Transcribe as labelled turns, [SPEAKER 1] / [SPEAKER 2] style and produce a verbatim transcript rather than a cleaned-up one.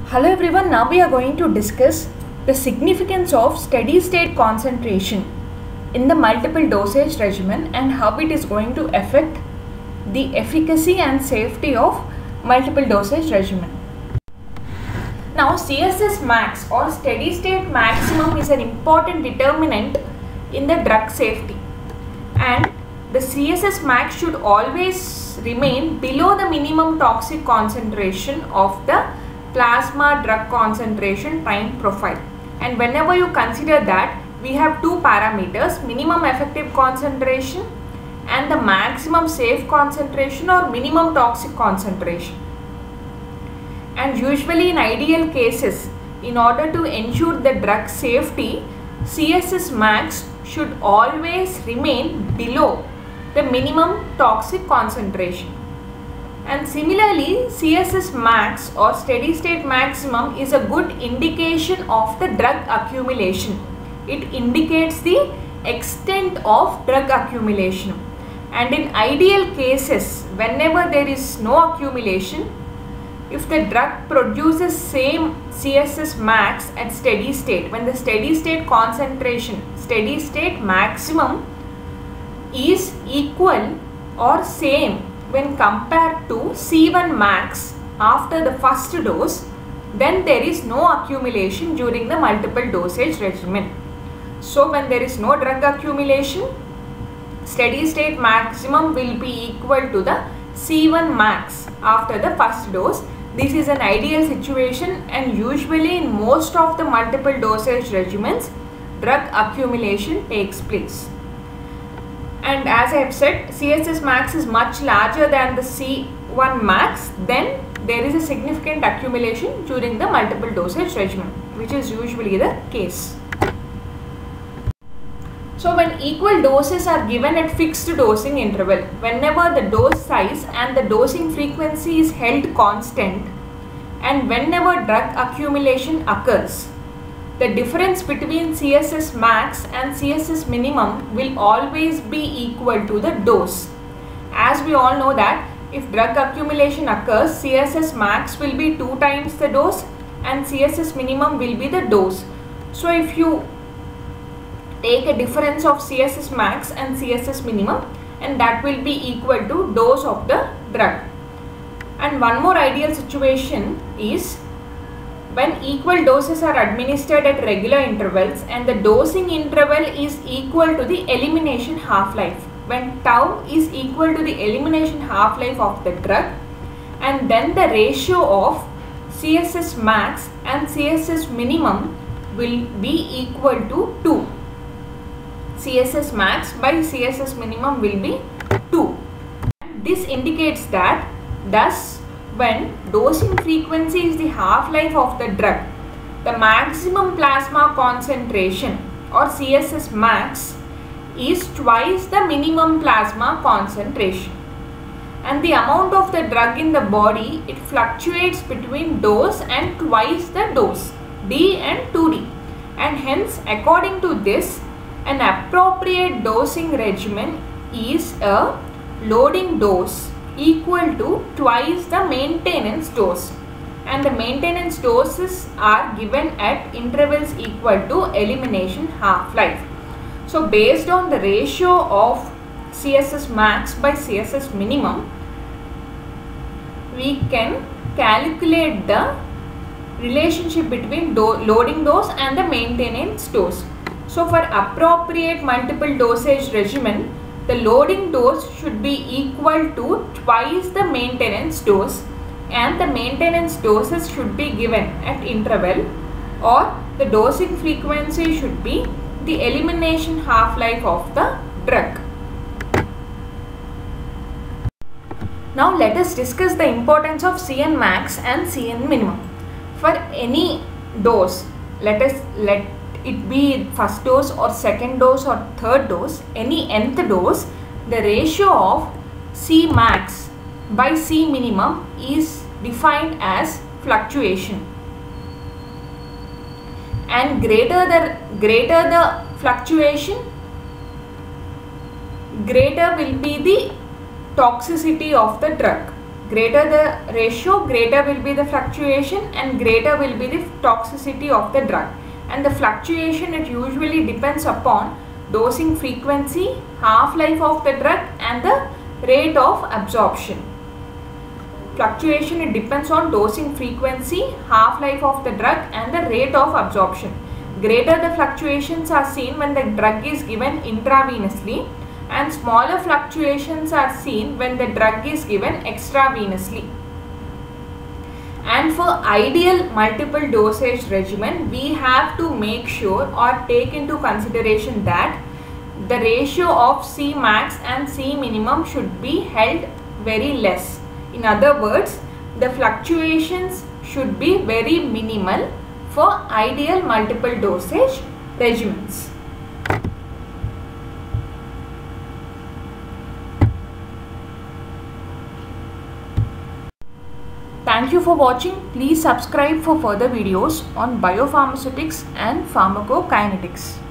[SPEAKER 1] Hello everyone, now we are going to discuss the significance of steady state concentration in the multiple dosage regimen and how it is going to affect the efficacy and safety of multiple dosage regimen. Now C S S max or steady state maximum is an important determinant in the drug safety, and the C S S max should always remain below the minimum toxic concentration of the plasma drug concentration time profile. And whenever you consider that, we have two parameters: minimum effective concentration and the maximum safe concentration or minimum toxic concentration. And usually in ideal cases, in order to ensure the drug safety, C S S max should always remain below the minimum toxic concentration. And similarly, C S S max or steady state maximum is a good indication of the drug accumulation. It indicates the extent of drug accumulation. And in ideal cases, whenever there is no accumulation, if the drug produces same C S S max at steady state, when the steady state concentration, steady state maximum is equal or same when compared to C one max after the first dose, then there is no accumulation during the multiple dosage regimen. So when there is no drug accumulation, steady state maximum will be equal to the C one max after the first dose. This is an ideal situation, and usually in most of the multiple dosage regimens, drug accumulation takes place. And as I have said, C S S max is much larger than the C one max, then there is a significant accumulation during the multiple dosage regimen, which is usually the case. So when equal doses are given at fixed dosing interval, whenever the dose size and the dosing frequency is held constant, and whenever drug accumulation occurs, the difference between C S S max and C S S minimum will always be equal to the dose. As we all know that if drug accumulation occurs, C S S max will be two times the dose and C S S minimum will be the dose. So if you take a difference of C S S max and C S S minimum, and that will be equal to dose of the drug. And one more ideal situation is when equal doses are administered at regular intervals and the dosing interval is equal to the elimination half-life. When tau is equal to the elimination half-life of the drug, and then the ratio of C S S max and C S S minimum will be equal to two. C S S max by C S S minimum will be two. This indicates that thus when dosing frequency is the half-life of the drug, the maximum plasma concentration or C S S max is twice the minimum plasma concentration. And the amount of the drug in the body, it fluctuates between dose and twice the dose, D and two D. And hence, according to this, an appropriate dosing regimen is a loading dose equal to twice the maintenance dose, and the maintenance doses are given at intervals equal to elimination half-life. So based on the ratio of C S S max by C S S minimum, we can calculate the relationship between do loading dose and the maintenance dose. So for appropriate multiple dosage regimen, the loading dose should be equal to twice the maintenance dose, and the maintenance doses should be given at interval, or the dosing frequency should be the elimination half-life of the drug. Now let us discuss the importance of C N max and C N minimum. For any dose, let us let it be first dose or second dose or third dose, any nth dose, the ratio of C max by C minimum is defined as fluctuation. And greater the greater the fluctuation, greater will be the toxicity of the drug. Greater the ratio, greater will be the fluctuation and greater will be the toxicity of the drug. And the fluctuation, it usually depends upon dosing frequency, half-life of the drug and the rate of absorption. Fluctuation, it depends on dosing frequency, half-life of the drug and the rate of absorption. Greater the fluctuations are seen when the drug is given intravenously, and smaller fluctuations are seen when the drug is given extravenously. And for ideal multiple dosage regimen, we have to make sure or take into consideration that the ratio of C max and C minimum should be held very less. In other words, the fluctuations should be very minimal for ideal multiple dosage regimens. Thank you for watching. Please subscribe for further videos on biopharmaceutics and pharmacokinetics.